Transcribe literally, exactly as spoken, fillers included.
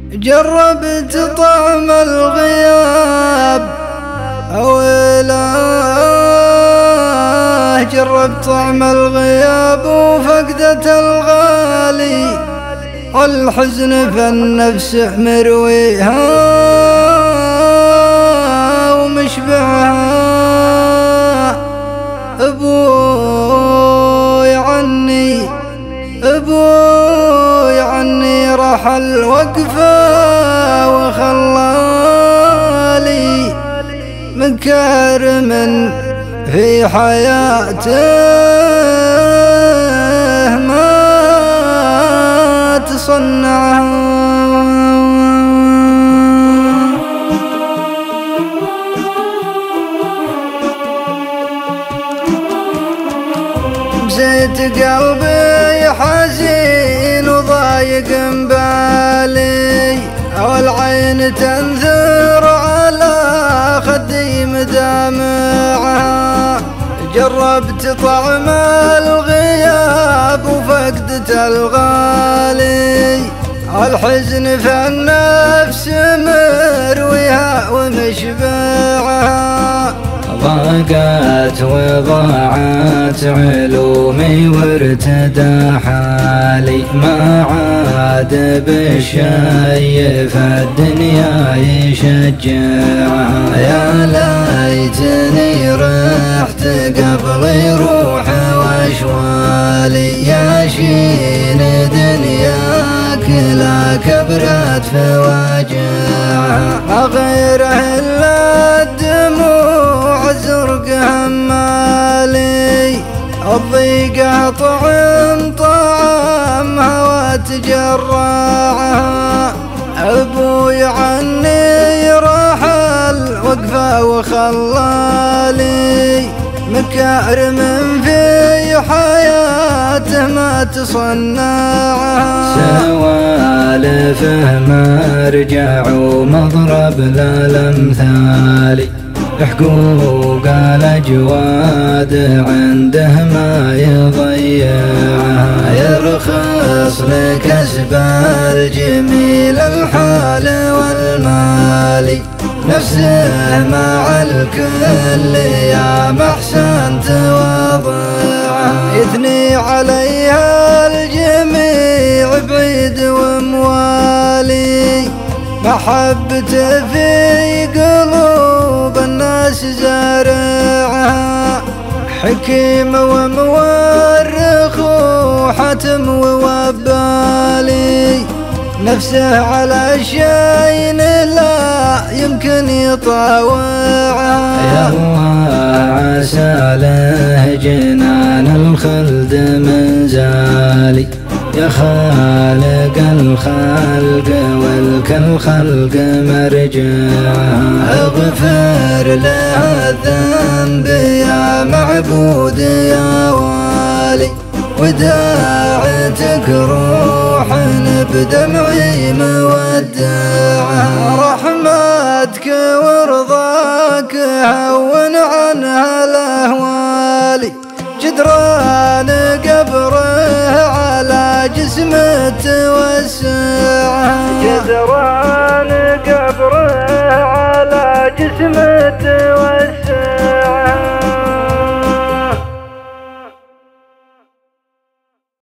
جربت طعم الغياب أويلاه، جربت طعم الغياب وفقدة الغالي، والحزن في النفس مرويها ومشبعها. أبوي عني أبوي عني رحل وقفة وخلالي مكارم في حياته ما تصنعها. مسيت قلبي حزين وضايق بالي، والعين تنثر على خدي مدامعها. جربت طعم الغياب وفقدة الغالي، الحزن في النفس مرويها ومشبعها. ضاقت وضاعت علومي وارتدى حالي، ما عاد بشي في الدنيا يشجعها. يا ليتني رحت قبل يروح واشوالي، يا شين دنياك لا كبرت في وجعها. غيره الا الدموع زرق همالي، الضيقة طعم طعمها وتجرعها. أبوي عني رحل وقفة وخلالي مكارم في حياته ما تصنعها. سوالفه مرجع ومضرب للامثال، حقوق الأجواد عنده ما يضيعها. يرخص لكسب الجميل الحال والمال، نفسه مع الكل يا محسن توضعها. يثني عليها الجميع بعيد وموالي، محبته في قلوب الناس زارعها. حكيم ومورخ وحتم ووبالي، نفسه على شيء لا يمكن يطاوعها. يا الله عسى له جنان الخلد منزالي، يا خالق الخلق والكل خلق مرجعها. اغفر له الذنب يا معبود يا والي، وداعتك روح بدمعي مودعها. رحمتك ورضاك هون عنها الاهوالي، جدران قبره على جسمه توسع.